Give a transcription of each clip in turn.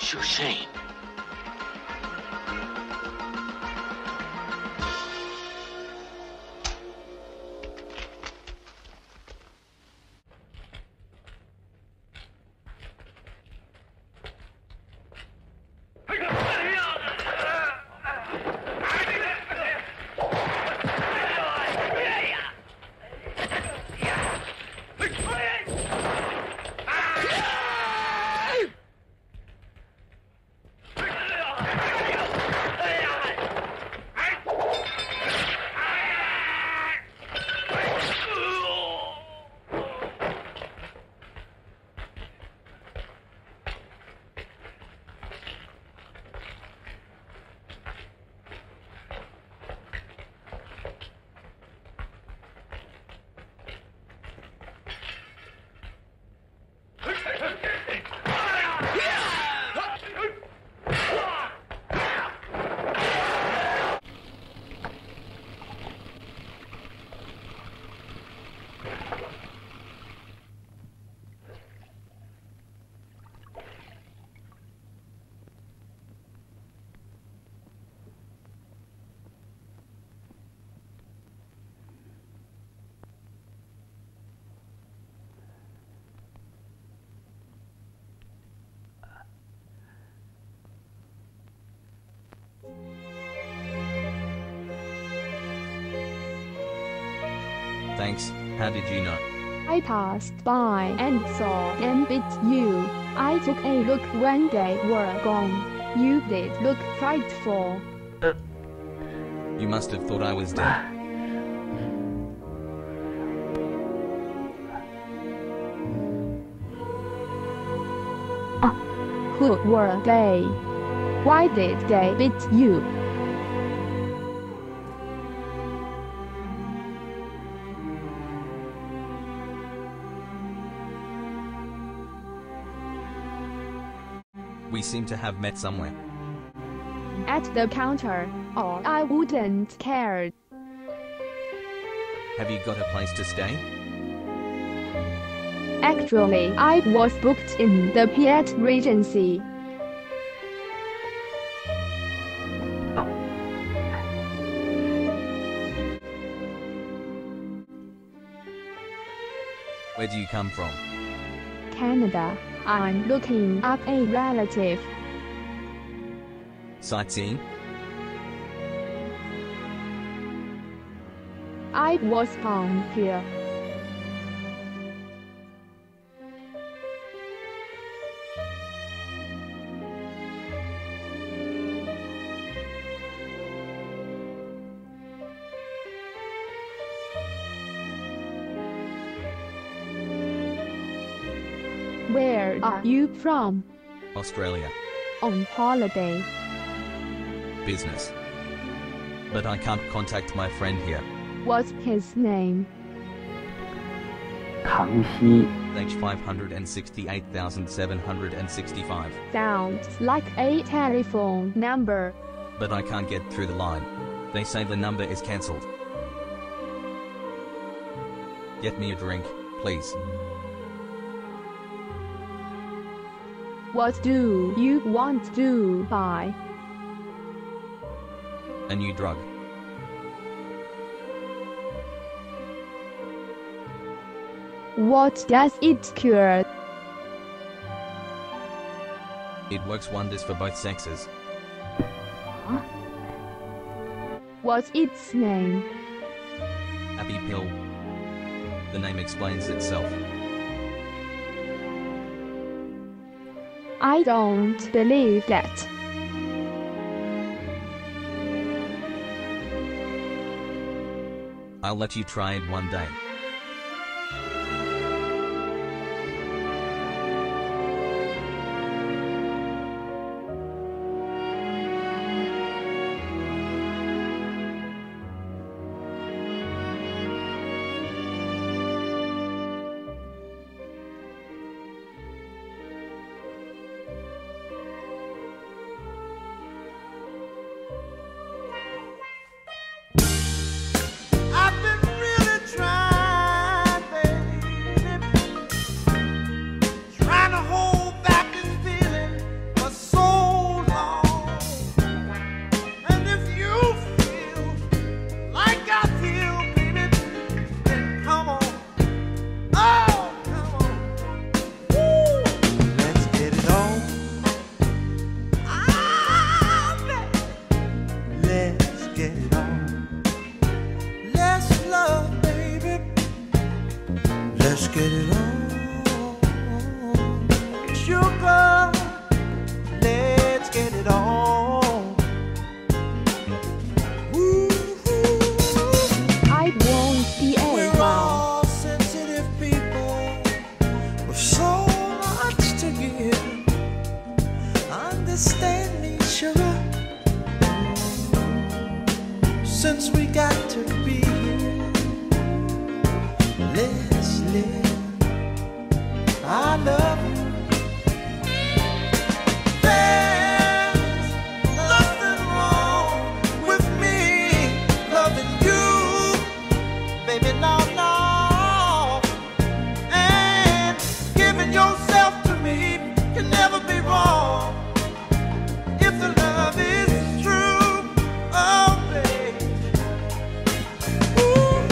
Sure shame. Thanks, how did you know? I passed by and saw them beat you. I took a look when they were gone. You did look frightful. You must have thought I was dead. Who were they? Why did they beat you? We seem to have met somewhere. At the counter, or I wouldn't care. Have you got a place to stay? Actually, I was booked in the Piet Regency. Where do you come from? Canada. I'm looking up a relative. Sightseeing? I was born here. Where are you from? Australia. On holiday. Business. But I can't contact my friend here. What's his name? 康熙 H 568,765. Sounds like a telephone number. But I can't get through the line. They say the number is cancelled. Get me a drink, please. What do you want to buy? A new drug. What does it cure? It works wonders for both sexes. What's its name? Happy pill. The name explains itself. I don't believe that. I'll let you try it one day. I've been really trying. get it on. Sugar, let's get it on. Ooh, I won't be we're able. all sensitive people with so much to give. Understand me, sugar, since we got to be here. Let's live. I love you. There's nothing wrong with me loving you, baby, no, no. And giving yourself to me can never be wrong if the love is true. Oh, baby. Ooh,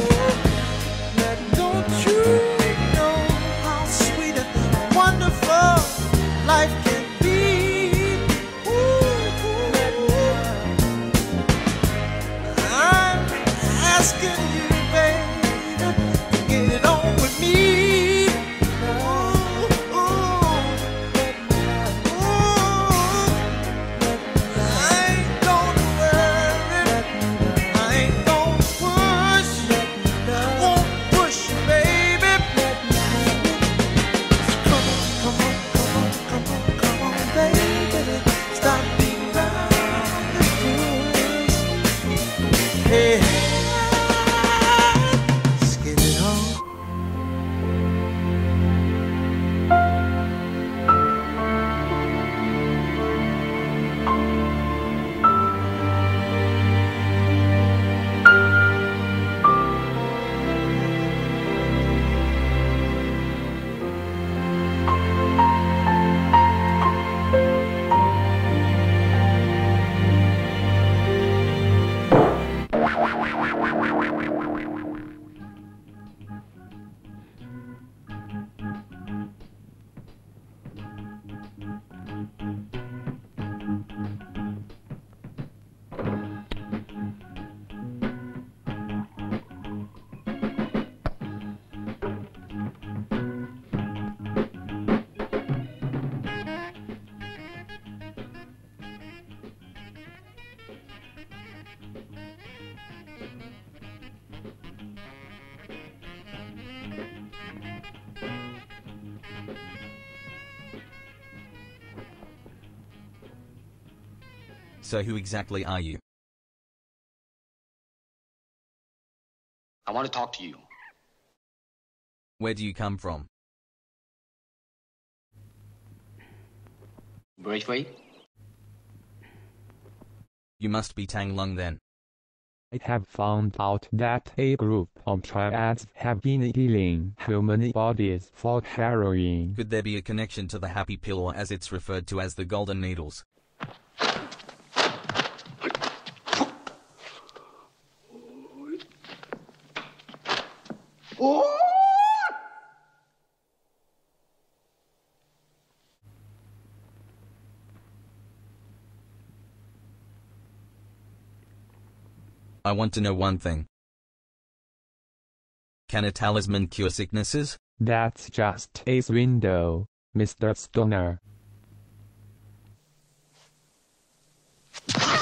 don't you know how sweet and wonderful life can be? Ooh, I'm asking you, baby, to get it on with me. Ooh, I ain't gonna worry, I ain't gonna push, I won't push you, baby. Come on, come on, come on, come on, come on, baby. Stop being around the bush. Hey, let's get it on. So who exactly are you? I want to talk to you. Where do you come from? Braithwaite? You must be Tang Lung then. I have found out that a group of triads have been healing human bodies for heroin. Could there be a connection to the happy pill, or as it's referred to as the golden needles? I want to know one thing. Can a talisman cure sicknesses? That's just a window, Mr. Stoner.